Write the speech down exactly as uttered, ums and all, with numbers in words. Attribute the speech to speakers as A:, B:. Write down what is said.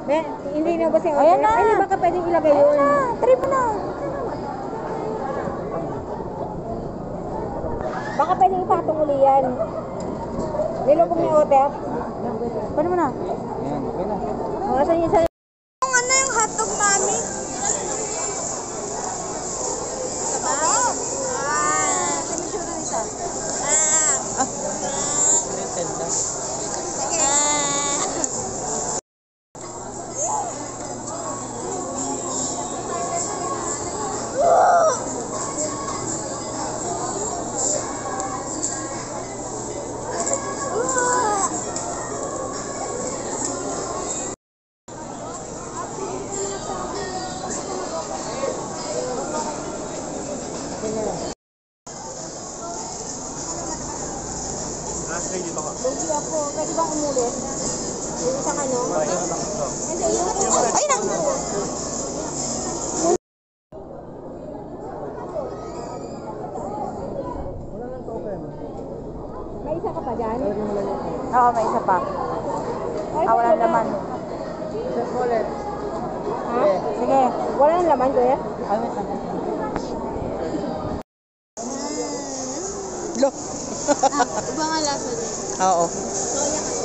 A: Ben, hindi na ba siya?
B: Ayan na.
A: Ay, baka pwedeng ilagay yun.
B: Ayan na. Try mo na.
A: Baka pwedeng ipatong uli yan. Nilubog ni Otep.
B: Paano mo na?
C: Ayan, okay na.
A: Mga saan yung sa...
B: Kung ano yung hotdog, mami? Sabaw? Ah. Ano yung sura nito? Ah.
C: Ah. Rated na.
A: Hindi ako. Pwede bang umulit? Yung isang ano? Hindi, yung...
B: Ay na!
A: May isa ka pa dyan?
B: Oo, may isa pa. Ah, walang laman.
A: Ha?
B: Sige.
A: Wala nang laman, kuya?
B: Ay, wait lang.
C: Lo!
B: Ah, iba nga lasa din.
C: Oo.
B: Soya